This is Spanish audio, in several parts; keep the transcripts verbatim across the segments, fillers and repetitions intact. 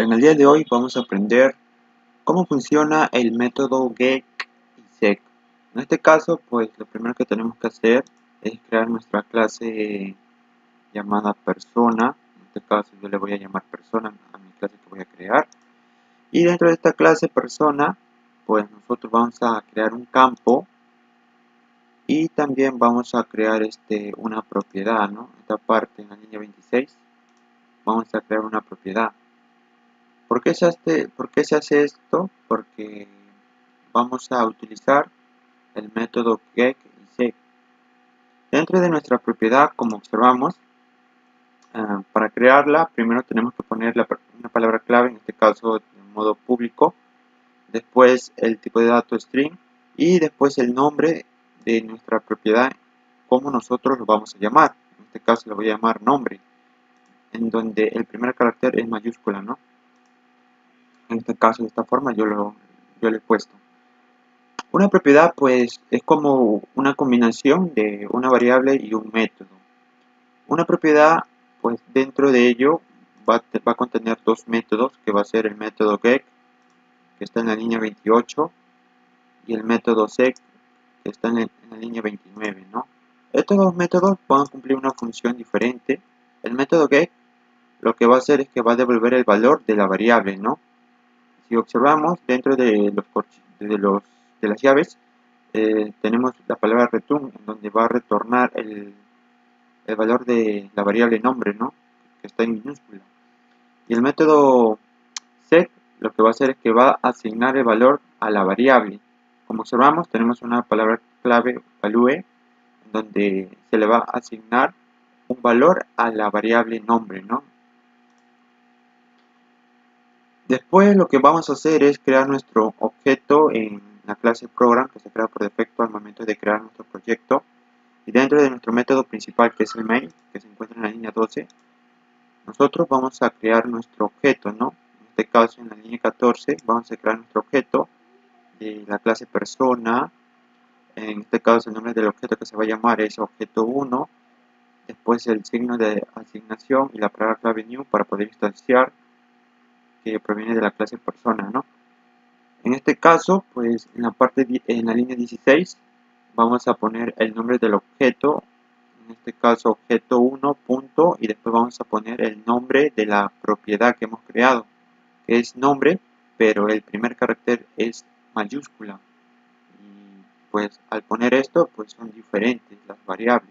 En el día de hoy vamos a aprender cómo funciona el método get y set. En este caso, pues lo primero que tenemos que hacer es crear nuestra clase llamada persona. En este caso yo le voy a llamar persona a mi clase que voy a crear. Y dentro de esta clase persona, pues nosotros vamos a crear un campo y también vamos a crear este una propiedad, ¿no? Esta parte en la línea veintiséis vamos a crear una propiedad. ¿Por qué se hace, por qué se hace esto? Porque vamos a utilizar el método get y set. Dentro de nuestra propiedad, como observamos, uh, para crearla, primero tenemos que poner la, una palabra clave, en este caso en modo público, después el tipo de dato string y después el nombre de nuestra propiedad, como nosotros lo vamos a llamar. En este caso lo voy a llamar nombre, en donde el primer carácter es mayúscula, ¿no? En este caso, de esta forma, yo lo, yo lo he puesto. Una propiedad, pues, es como una combinación de una variable y un método. Una propiedad, pues, dentro de ello va, va a contener dos métodos, que va a ser el método get, que está en la línea veintiocho, y el método set, que está en la, en la línea veintinueve, ¿no? Estos dos métodos van a cumplir una función diferente. El método get lo que va a hacer es que va a devolver el valor de la variable, ¿no? Si observamos dentro de los, de los de las llaves, eh, tenemos la palabra return, en donde va a retornar el, el valor de la variable nombre, ¿no? Que está en minúscula. Y el método set lo que va a hacer es que va a asignar el valor a la variable. Como observamos, tenemos una palabra clave value, en donde se le va a asignar un valor a la variable nombre, ¿no? Después lo que vamos a hacer es crear nuestro objeto en la clase program, que se crea por defecto al momento de crear nuestro proyecto. Y dentro de nuestro método principal, que es el main, que se encuentra en la línea doce, nosotros vamos a crear nuestro objeto, ¿no? En este caso, en la línea catorce, vamos a crear nuestro objeto de la clase persona. En este caso, el nombre del objeto que se va a llamar es objeto uno. Después el signo de asignación y la palabra clave new para poder instanciar, que proviene de la clase persona, ¿no? En este caso, pues en la parte en la línea dieciséis vamos a poner el nombre del objeto, en este caso objeto uno punto, y después vamos a poner el nombre de la propiedad que hemos creado, que es nombre, pero el primer carácter es mayúscula. Y pues al poner esto, pues son diferentes las variables.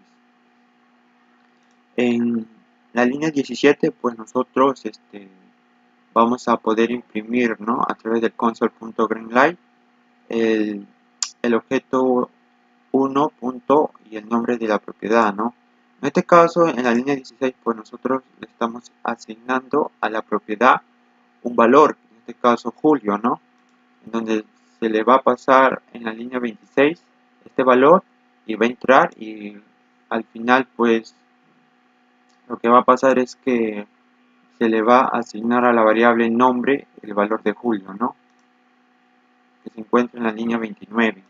En la línea diecisiete, pues nosotros este vamos a poder imprimir, ¿no? A través del console.greenlight el, el objeto uno punto y el nombre de la propiedad, ¿no? En este caso, en la línea dieciséis, pues nosotros le estamos asignando a la propiedad un valor, en este caso Julio, ¿no? En donde se le va a pasar en la línea veintiséis este valor y va a entrar, y al final, pues lo que va a pasar es que se le va a asignar a la variable nombre el valor de Julio, ¿no? Que se encuentra en la línea veintinueve.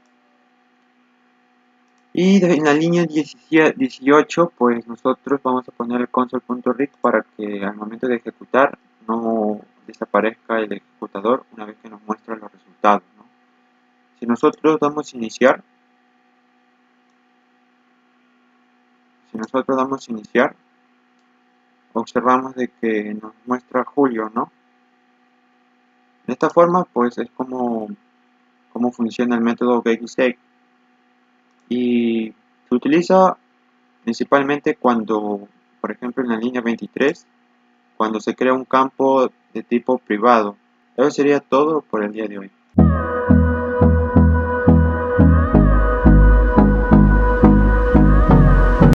Y en la línea dieciocho, pues nosotros vamos a poner el console.read para que al momento de ejecutar no desaparezca el ejecutador una vez que nos muestra los resultados, ¿no? Si nosotros damos iniciar, si nosotros damos iniciar, observamos de que nos muestra Julio, ¿no? De esta forma, pues es como, como funciona el método getIsAke. Y se utiliza principalmente cuando, por ejemplo, en la línea veintitrés, cuando se crea un campo de tipo privado. Eso sería todo por el día de hoy.